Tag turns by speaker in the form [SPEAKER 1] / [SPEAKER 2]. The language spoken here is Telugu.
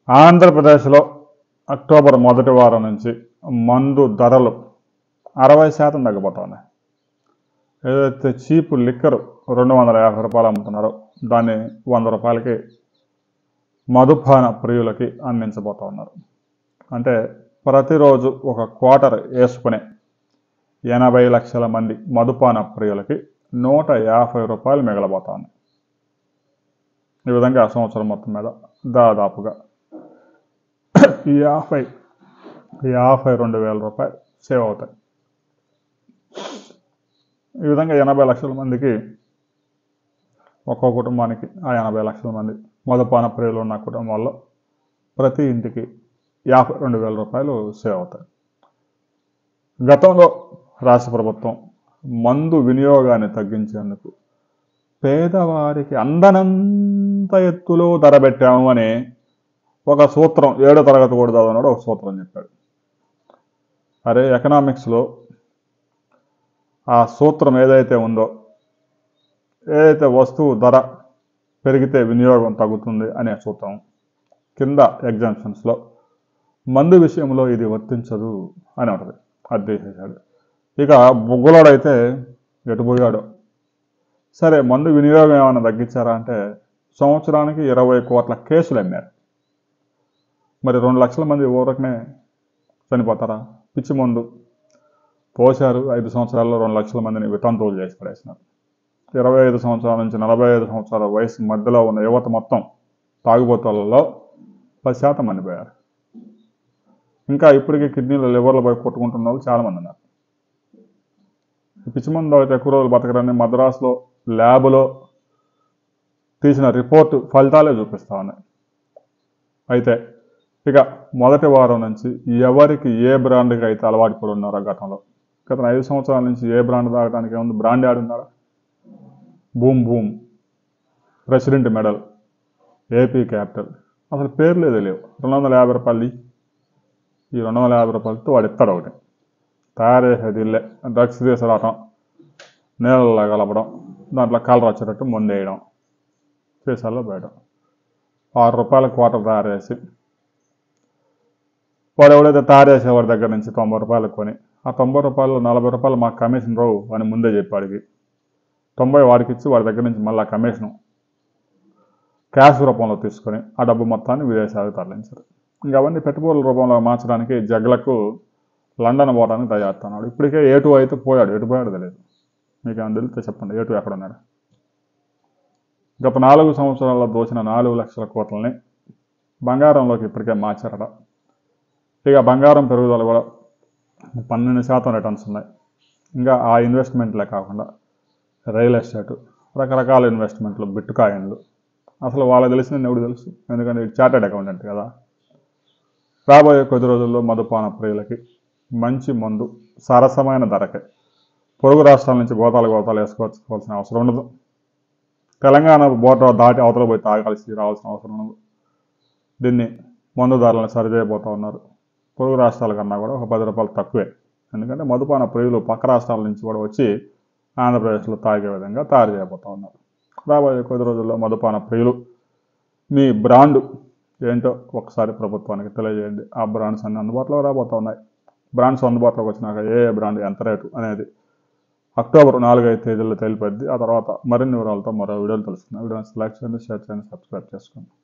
[SPEAKER 1] ఆంధ్రప్రదేశ్లో అక్టోబర్ మొదటి వారం నుంచి మందు ధరలు 60% తగ్గిపోతున్నాయి. ఏదైతే చీప్ లిక్కర్ 250 రూపాయలు అమ్ముతున్నారో దాన్ని 100 రూపాయలకి మదుపాన ప్రియులకి అందించబోతా ఉన్నారు. అంటే ప్రతిరోజు ఒక క్వార్టర్ వేసుకునే 80 లక్షల మంది మదుపాన ప్రియులకి 150 రూపాయలు మిగలబోతా ఉన్నాయి. ఈ విధంగా సంవత్సరం మొత్తం మీద దాదాపుగా 52,000 రూపాయలు సేవ్ అవుతాయి. ఈ విధంగా 80 లక్షల మందికి ఒక్కో కుటుంబానికి ఆ 80 లక్షల మంది మదుపాన ప్రియులు ఉన్న కుటుంబాల్లో ప్రతి ఇంటికి 52,000 రూపాయలు సేవ్ అవుతాయి. గతంలో రాష్ట్ర ప్రభుత్వం మందు వినియోగాన్ని తగ్గించేందుకు పేదవారికి అందనంత ఎత్తులో ధర పెట్టాము అని ఒక సూత్రం 7వ తరగతి కూడా చదవనాడు ఒక సూత్రం చెప్పాడు. అరే ఎకనామిక్స్లో ఆ సూత్రం ఏదైతే ఉందో, ఏదైతే వస్తువు ధర పెరిగితే వినియోగం తగ్గుతుంది అనే సూత్రం కింద ఎగ్జామ్షన్స్లో మందు విషయంలో ఇది వర్తించదు అని ఉంటుంది. అది తీసేశాడు. ఇక బుగ్గలోడైతే ఎటుపోయాడో. సరే మందు వినియోగం ఏమైనా తగ్గించారా అంటే సంవత్సరానికి 20 కోట్ల కేసులు అమ్మారు. మరి 2 లక్షల మంది ఊరకనే చనిపోతారా? పిచ్చి మందు పోశారు, 5 సంవత్సరాల్లో 2 లక్షల మందిని వితంతువులు చేసి పడేసినారు. 25 సంవత్సరాల నుంచి 45 సంవత్సరాల వయసు మధ్యలో ఉన్న యువత మొత్తం తాగుబోతులలో 10% మంది పోయారు. ఇంకా ఇప్పటికీ కిడ్నీలు లివర్లు పోయి కొట్టుకుంటున్న వాళ్ళు చాలామంది ఉన్నారు. పిచ్చి మందు అయితే ఎక్కువ రోజులు బతకరని మద్రాసులో ల్యాబ్లో తీసిన రిపోర్టు ఫలితాలే చూపిస్తా ఉన్నాయి. అయితే ఇక మొదటి వారం నుంచి ఎవరికి ఏ బ్రాండ్కి అయితే అలవాటు పడి ఉన్నారో గత 5 సంవత్సరాల నుంచి ఏ బ్రాండ్ తాగడానికి ఏముంది? బ్రాండ్ ఆడున్నారా? Boom Boom, President Medal, AP Capital, అసలు పేర్లే తెలియవు. 250 రూపాయలు. ఈ 250 రూపాయలతో వాడు ఇస్తాడు ఒకటి. తయారు చేసేది ఇల్లే. డ్రగ్స్ తీసుకురావటం, నీళ్ళలో కలపడం, దాంట్లో కలర్ వచ్చేటట్టు ముందు వేయడం, సీసాల్లో వేయడం. 6 రూపాయల క్వార్టర్ తయారు చేసి వాడు ఎవడైతే తయారు చేసేవాడి దగ్గర నుంచి 90 రూపాయలకు కొని ఆ 90 రూపాయలు 40 రూపాయలు మాకు కమిషన్ రావు అని ముందే చెప్పాడికి 90 వాడికి ఇచ్చి వాడి దగ్గర నుంచి మళ్ళీ కమిషను క్యాష్ రూపంలో తీసుకొని ఆ డబ్బు మొత్తాన్ని విదేశాలకు తరలించారు. ఇంకా అవన్నీ పెట్టుబడుల రూపంలో మార్చడానికి జగ్లకు లండన్ పోవడానికి తయారుతున్నాడు. ఇప్పటికే A2 అయితే పోయాడు. ఎటు పోయాడు తెలియదు. మీకు ఏమైనా తెలిస్తే చెప్పండి. A2 ఎక్కడ ఉన్నాడు? గత 4 సంవత్సరాల్లో దోచిన 4 లక్షల కోట్లని బంగారంలోకి ఇప్పటికే మార్చారట. ఇక బంగారం పెరుగుదల కూడా 12% రిటర్న్స్ ఉన్నాయి. ఇంకా ఆ ఇన్వెస్ట్మెంట్లే కాకుండా రియల్ ఎస్టేట్, రకరకాల ఇన్వెస్ట్మెంట్లు, బిట్ కాయిన్లు, అసలు వాళ్ళకి తెలిసిన ఎవడు తెలుసు? ఎందుకంటే చార్టెడ్ అకౌంటెంట్ కదా. రాబోయే కొద్ది రోజుల్లో మదుపాన ప్రియులకి మంచి మందు సరసమైన ధరకే పొరుగు రాష్ట్రాల నుంచి గోతాలు వేసుకోవాల్సిన అవసరం ఉండదు. తెలంగాణ బోర్డర్ దాటి అవతల పోయి తాగాల్సి రావాల్సిన అవసరం ఉండదు. దీన్ని మందుదారులను సరిచేయబోతూ ఉన్నారు. పొరుగు రాష్ట్రాల కన్నా కూడా ఒక 10 రూపాయలు తక్కువే. ఎందుకంటే మదుపాన ప్రియులు పక్క రాష్ట్రాల నుంచి కూడా వచ్చి ఆంధ్రప్రదేశ్లో తాగే విధంగా తయారు చేయబోతూ ఉన్నారు. రాబోయే కొద్ది రోజుల్లో మదుపాన ప్రియులు మీ బ్రాండ్ ఏంటో ఒకసారి ప్రభుత్వానికి తెలియజేయండి. ఆ బ్రాండ్స్ అన్ని అందుబాటులో రాబోతూ ఉన్నాయి. బ్రాండ్స్ అందుబాటులోకి వచ్చినాక ఏ బ్రాండ్ ఎంత రేటు అనేది అక్టోబర్ 4-5 తేదీల్లో తెలిపేద్ది. ఆ తర్వాత మరిన్ని వివరాలతో మరో వీడియోలు తెలుసుకున్నాం. వీడియోని లైక్ చేయండి, షేర్ చేయండి, సబ్స్క్రైబ్ చేసుకోండి.